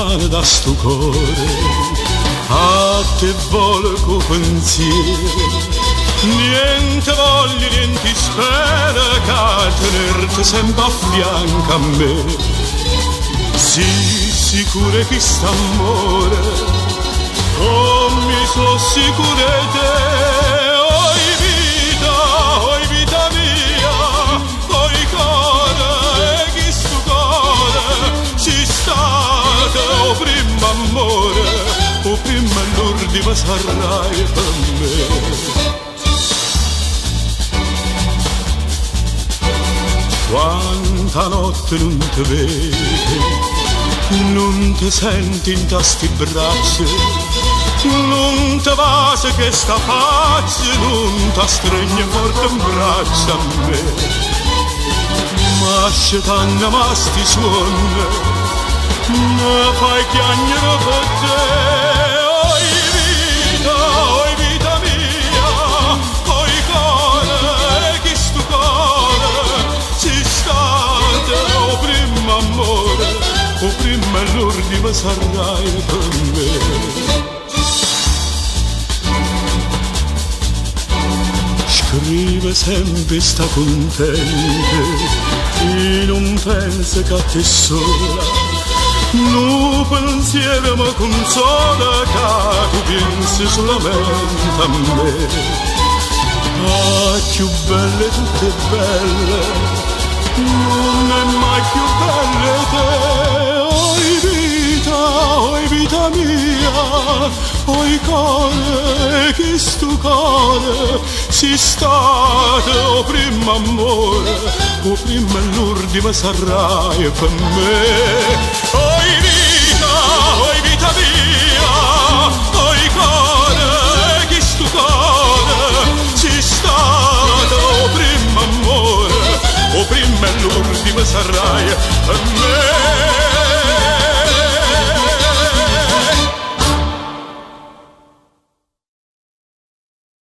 lontano da sto cuore, a te volgo pensiero. Niente voglio, niente spera che tenerti sempre a fianco a me. Sii sicura che st'amore, come sono sicura di te. Oi vita mia, oi cuore, e chi sto cuore si stato o primo amore, o prima l'ultima sarai per me. Quanta notte non ti vedi, non ti senti in tasti braccia, non ti va se che sta faccia, non ti stringe forte in braccia a me. Ma scetanna ma sti suona, ne fai chiagnere per te. Oi vita mia, oi cuore, chi sto cuore si state o primo amore, o prima e l'ultima sarai per me. Scrive sempre sta contenta e non pensa che a te sola, no pensiero mi consola che tu pensi solamente a me. Ah, più belle tutte belle, non è mai più belle te. Oi vita mia, oi cuore, chi sto cuore si state o primo amore, o prima e l'ultima sarai per me. Oi vita mia, oi cuore, chi sto cuore si state o primo amore, o prima e l'ultima sarai per me.